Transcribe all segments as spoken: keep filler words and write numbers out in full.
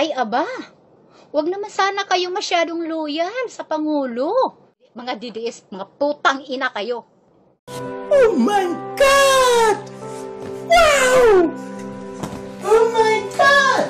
Ay aba, wag naman sana kayo masyadong loyal sa Pangulo. Mga D D S, mga putang ina kayo. Oh my God! Wow! Oh my God!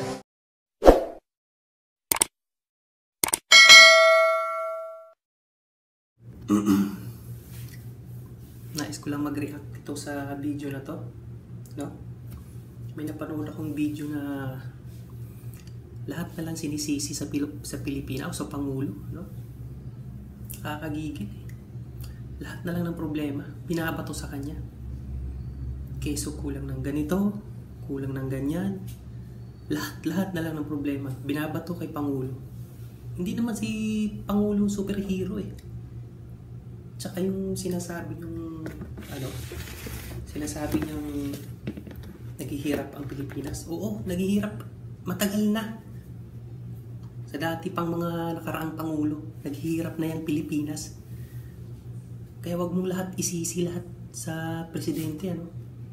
Nais ko lang mag-react ito sa video na to, no? May napanood akong video na lahat na lang sinisisi sa Pilip sa Pilipinas o sa Pangulo, no? Kakagigil eh. Lahat na lang ng problema binabato sa kanya. Keso kulang ng ganito, kulang ng ganyan. Lahat-lahat na lang ng problema binabato kay Pangulo. Hindi naman si Pangulo superhero eh. Tsaka yung sinasabi yung ano, sinasabi niyang naghihirap ang Pilipinas. Oo, naghihirap matagal na. Sa dati pang mga nakaraang Pangulo, naghihirap na yung Pilipinas. Kaya wag mong lahat isisi lahat sa presidente, ano.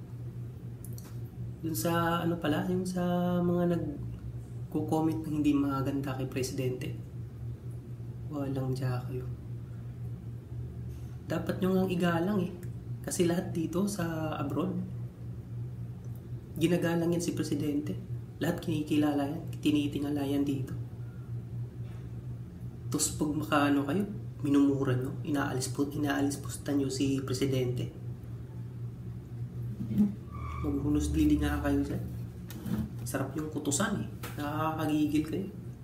Dun sa ano pala, yung sa mga nagko-comment na hindi maganda kay presidente. Walang diya kayo. Dapat nyo ngang igalang eh. Kasi lahat dito sa abroad, ginagalang yan si presidente. Lahat kinikilala yan, tinitingala yan dito. Tapos pag makaano kayo, minumura nyo, inaalis po, inaalis postan nyo si presidente. Maghunos dili nga kayo dyan. Sarap yung kutusan eh. Nakakagigil kayo.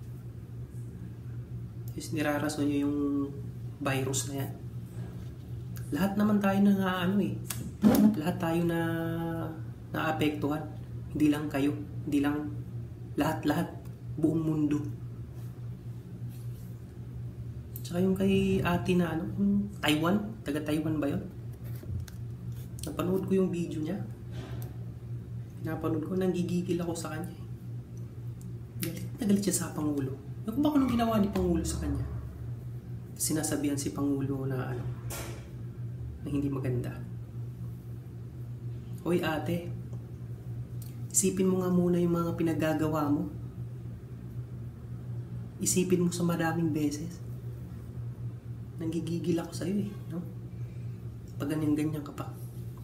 Tapos nirarason nyo yung virus na yan. Lahat naman tayo na nga ano eh. Lahat tayo na naapektuhan. Hindi lang kayo. Hindi lang lahat-lahat. Buong mundo. Tsaka yung kay ate na ano, Taiwan. Taga Taiwan ba yun? Napanood ko yung video niya. Napanood ko, nanggigigil ako sa kanya. Galit na galit siya sa Pangulo. Yung ba anong ginawa ni Pangulo sa kanya? Sinasabihan si Pangulo na ano, na hindi maganda. Hoy ate, isipin mo nga muna yung mga pinagagawa mo. Isipin mo sa maraming beses. Nanggigigil ako sa'yo eh, no? Pag ganyan-ganyan ka pa.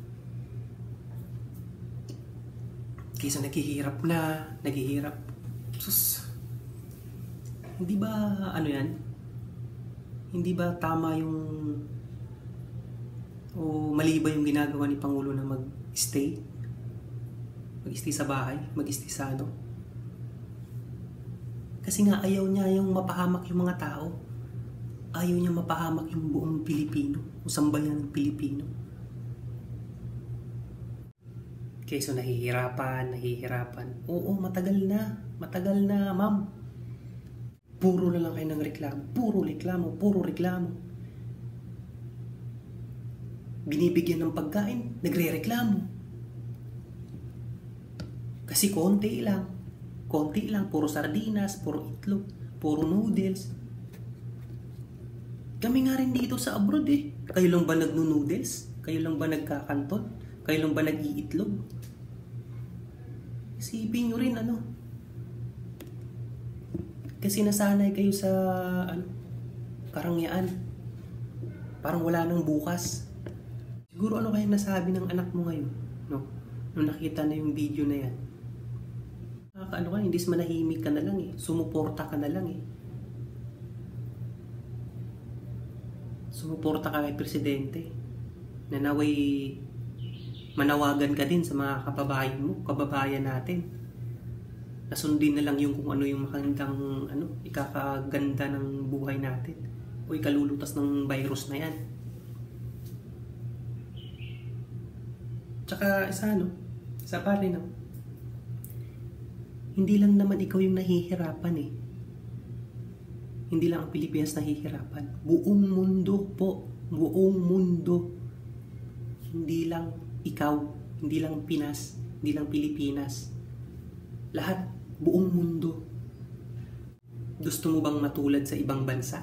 Kaysa naghihirap na, naghihirap. Sus, hindi ba ano yan? Hindi ba tama yung o mali ba yung ginagawa ni Pangulo na mag-stay? Mag-stay sa bahay? Mag-stay sa ano? Kasi nga ayaw niya yung mapahamak yung mga tao. Ayaw niya mapahamak yung buong Pilipino o sambayan ng Pilipino. Kaysa nahihirapan, nahihirapan. Oo, matagal na. Matagal na, ma'am. Puro na lang kayo ng reklamo. Puro reklamo, puro reklamo. Binibigyan ng pagkain, nagre-reklamo. Kasi konti lang. Konti lang, puro sardinas, puro itlog, puro noodles. Kami nga rin dito sa abroad eh. Kayo lang ba nagno-noodles? Kayo lang ba nagkakanton? Kayo lang ba nag-iitlog? Isipin nyo rin ano. Kasi nasanay kayo sa ano, karangyaan. Parang wala nang bukas. Siguro ano kaya nasabi ng anak mo ngayon, no? Nung nakita na yung video na yan. Ano ka, hindi manahimik ka na lang eh. Sumuporta ka na lang eh. Sumuporta ka kay presidente. Na naway manawagan ka din sa mga kababayan mo, kababayan natin. Nasundin na lang yung kung ano yung makandang ano, ikakaganda ng buhay natin. O ikalulutas ng virus na yan. Tsaka isa ano, isa pa rin no? Hindi lang naman ikaw yung nahihirapan eh. Hindi lang ang Pilipinas nahihirapan. Buong mundo po. Buong mundo. Hindi lang ikaw. Hindi lang Pinas. Hindi lang Pilipinas. Lahat. Buong mundo. Gusto mo bang matulad sa ibang bansa?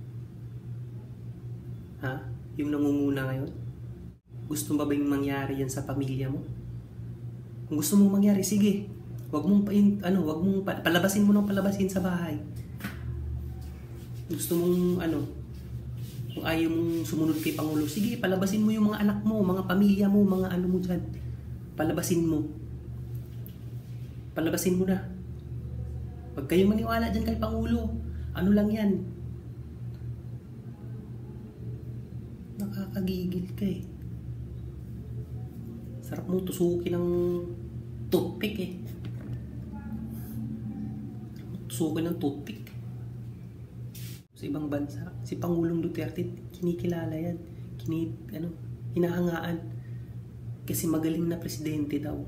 Ha? Yung nangunguna ngayon? Gusto mo ba yung mangyari yan sa pamilya mo? Kung gusto mong mangyari, sige. Wag mong pa ano, wag mong pa, palabasin mo ng palabasin sa bahay. Gusto mong ano, kung ayaw mong sumunod kay Pangulo, sige, palabasin mo yung mga anak mo, mga pamilya mo, mga ano mo dyan. Palabasin mo. Palabasin mo na. Huwag kayong maniwala dyan kay Pangulo. Ano lang yan? Nakakagigil ka eh. Sarap mong tusukin ng toothpick eh. Tusukin ng toothpick. Sa ibang bansa, si Pangulong Duterte, kinikilala yan. Kini, ano, hinahangaan. Kasi magaling na presidente daw.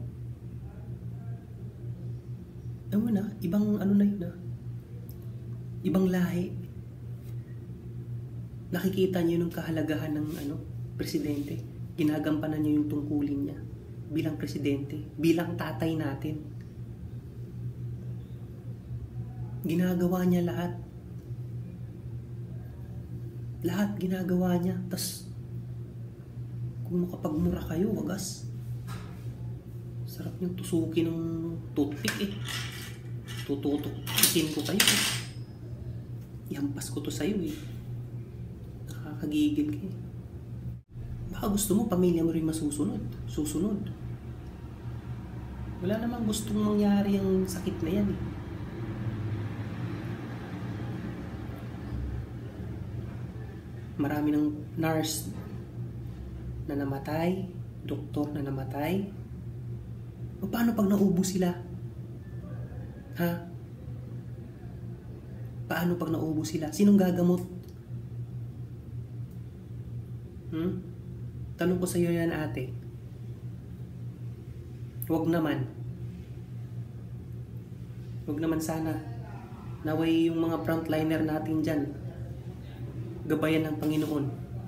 Ewan na, ibang ano na yun ah. Ibang lahi. Nakikita niyo yung kahalagahan ng ano, presidente. Ginagampanan niyo yung tungkulin niya bilang presidente, bilang tatay natin. Ginagawa niya lahat. Lahat ginagawa niya. Tas kung makapagmura kayo, wagas. Sarap niyang tusukin ng toothpick eh. Tututukin ko kayo eh. Ihampas ko to sa'yo eh. Nakakagigil ka eh. Baka gusto mo, pamilya mo rin masusunod. Susunod. Wala namang gustong mangyari ang sakit na yan eh. Marami ng nurse na namatay, doktor na namatay. O paano pag naubo sila? Ha? Paano pag naubo sila? Sinong gagamot? Hmm? Tanong ko sa iyo yan, ate. Huwag naman. Huwag naman sana. Naway yung mga frontliner natin dyan, gabayan ng Panginoon.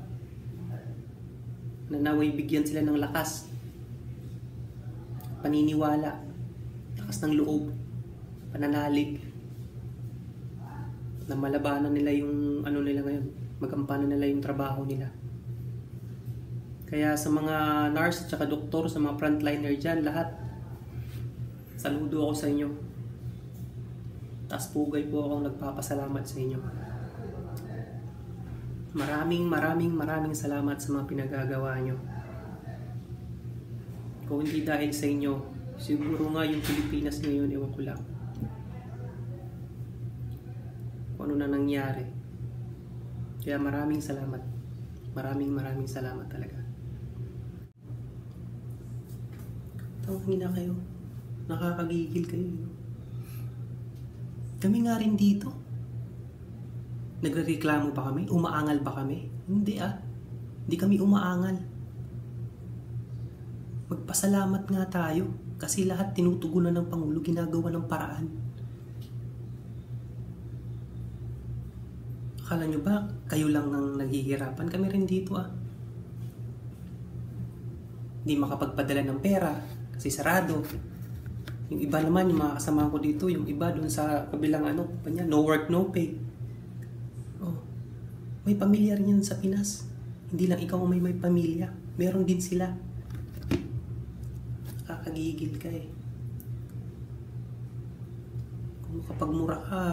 Na naway bigyan sila ng lakas, paniniwala, lakas ng loob, pananalig, na malabanan nila yung ano nila ngayon, magampanan nila yung trabaho nila. Kaya sa mga nurse at saka doktor, sa mga frontliner dyan, lahat, saludo ako sa inyo. Taas pugay po akong nagpapasalamat sa inyo. Maraming maraming maraming salamat sa mga pinagagawa nyo. Kung hindi dahil sa inyo, siguro nga yung Pilipinas ngayon, ewan ko lang kung ano na nangyari. Kaya maraming salamat. Maraming maraming salamat talaga. Tawagin na kayo. Nakakagigil kayo. Kami nga rin dito. Nagrereklamo ba kami? Umaangal ba kami? Hindi ah. Hindi kami umaangal. Magpasalamat nga tayo. Kasi lahat tinutugunan ng Pangulo, ginagawa ng paraan. Akala nyo ba, kayo lang nang naghihirapan? Kami rin dito ah. Hindi makapagpadala ng pera kasi sarado. Yung iba naman, yung mga kasama ko dito, yung iba dun sa kabilang ano, panya, no work, no pay. Oh, may pamilya rin yan sa Pinas. Hindi lang ikaw may may pamilya. Meron din sila. Nakakagigil ka eh. Kung makapagmura ka,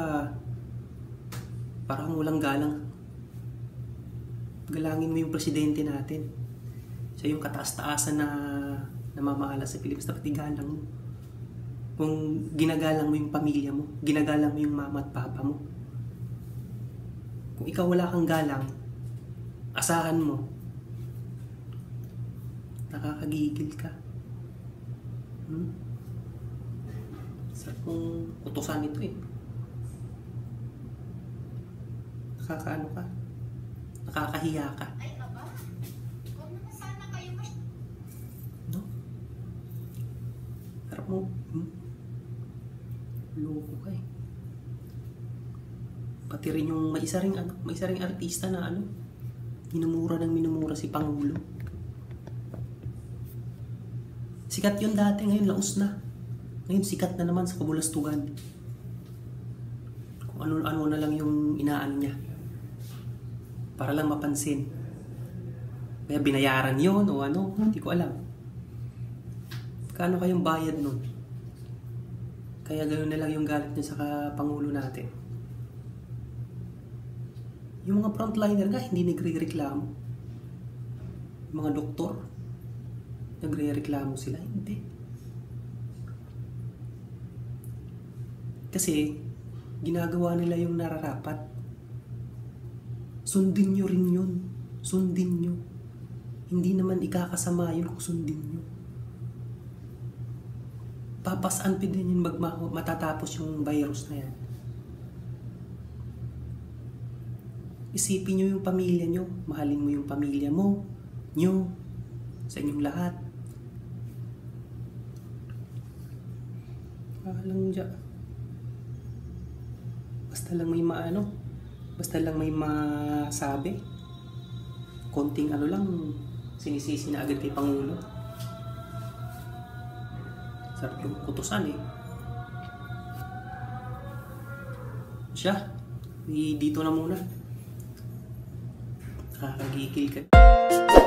parang walang galang. Galangin mo yung presidente natin. Siya yung kataas-taasan na namamahala sa Pilipinas. Dapat igalang mo. Kung ginagalang mo yung pamilya mo, ginagalang mo yung mama at papa mo. Kung ikaw wala kang galang, asahan mo, nakakagigil ka. Hmm? Sarap kong utusan ito eh. Nakakaano ka? Nakakahiya ka. Ay, aba. Huwag naman sana kayo mas... No? Sarap mo. Hmm? Loko ka eh. Pati rin yung may isa ring ano, may isa ring artista na ano, minumura ng minumura si Pangulo. Sikat yun dati, ngayon laos na. Ngayon sikat na naman sa kabulastugan. Kung ano-ano na lang yung inaan niya. Para lang mapansin. Kaya binayaran yun o ano, hindi ko alam. Kano kayong bayad nun? Kaya ganoon na lang yung galit niya sa Pangulo natin. Yung mga frontliner nga, hindi nagre-reklamo. Yung mga doktor, nagre-reklamo sila. Hindi. Kasi, ginagawa nila yung nararapat. Sundin nyo rin yun. Sundin nyo. Hindi naman ikakasama yun kung sundin nyo. Papasaan pa din yun magma- matatapos yung virus na yan. Isipin nyo yung pamilya nyo. Mahalin mo yung pamilya mo. Nyo. Sa inyong lahat. Alang dyan. Basta lang may maano. Basta lang may masabi. Konting ano lang. Sinisisi na agad kay Pangulo. Sarap yung kutusan eh. Siya. Dito na muna. Nakakagigil ka.